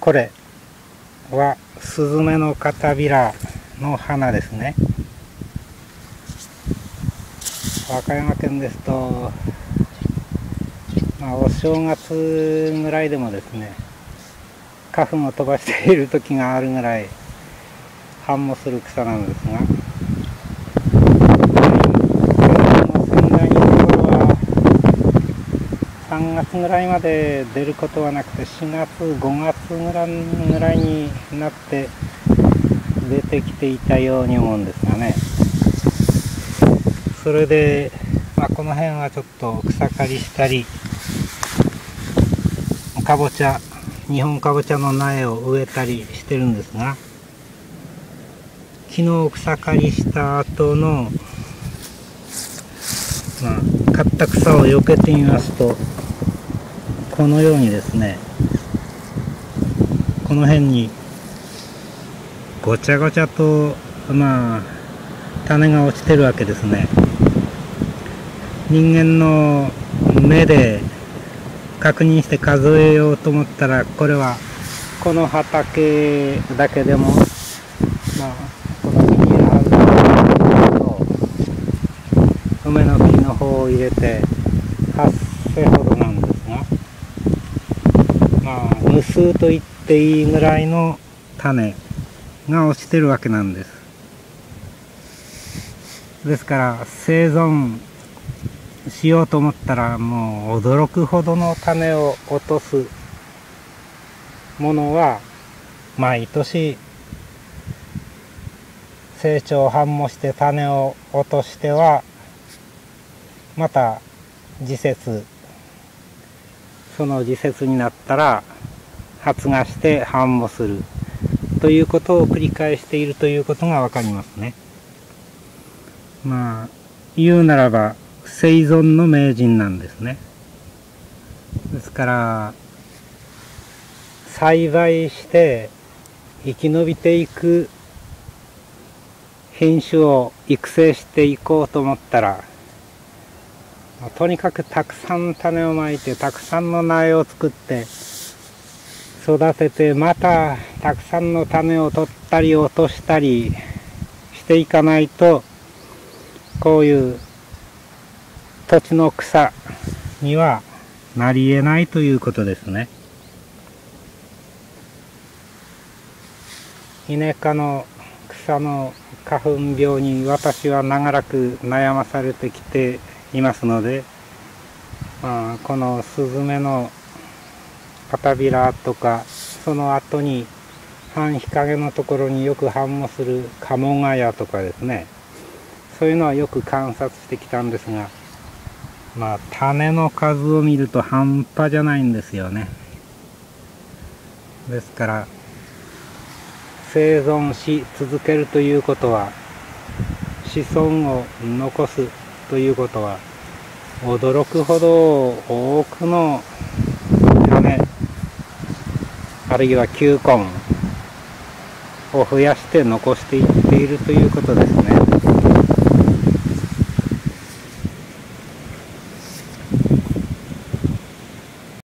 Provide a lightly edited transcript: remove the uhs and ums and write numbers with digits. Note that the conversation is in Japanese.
これはスズメの片びらの花ですね。和歌山県ですと、お正月ぐらいでもですね、花粉を飛ばしている時があるぐらい繁茂する草なんですが、仙台のところは3月ぐらいまで出ることはなくて、4月5月ぐらいになって出てきていたように思うんですがね。それで、この辺はちょっと草刈りしたり、かぼちゃ、日本かぼちゃの苗を植えたりしてるんですが、昨日草刈りした後の、刈った草を避けてみますと、このようにですね、この辺にごちゃごちゃと種が落ちてるわけですね。人間の目で確認して数えようと思ったら、これはこの畑だけでもこの木にあると梅の木の方を入れて8世ほどなんですが、無数と言っていいぐらいの種が落ちてるわけなんです。ですから生存しようと思ったら、もう驚くほどの種を落とすものは毎年成長繁茂して種を落としてはまた次節、その次節になったら発芽して繁茂するということを繰り返しているということがわかりますね。言うならば生存の名人なんですね。ですから栽培して生き延びていく品種を育成していこうと思ったら、とにかくたくさん種をまいて、たくさんの苗を作って育てて、またたくさんの種を取ったり落としたりしていかないと、こういう土地の草にはなり得ないということですね。イネ科の草の花粉病に私は長らく悩まされてきていますので、このスズメの片びらとか、その後に半日陰のところによく繁茂するカモガヤとかですね、そういうのはよく観察してきたんですが、種の数を見ると半端じゃないんですよね。ですから生存し続けるということは、子孫を残すということは、驚くほど多くの種、あるいは球根を増やして残していっているということですね。